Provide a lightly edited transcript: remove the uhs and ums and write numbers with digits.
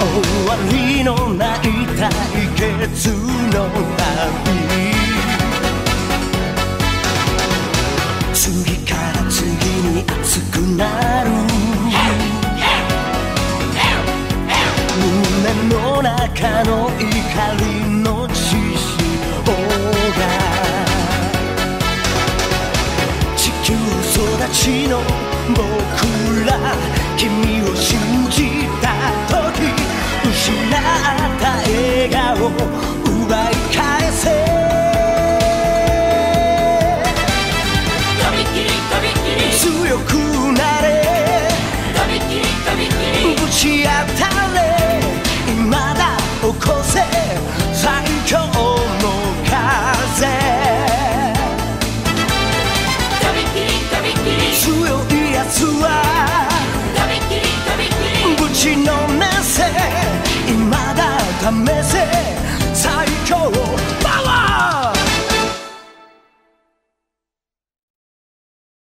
終わりのない対決の旅、次から次に熱くなる胸の中の怒りの血潮が地球育ちの僕ら、君を信じた時失った笑顔奪い返せ。 とびきりとびきり強くなれ、 とびきりとびきりぶち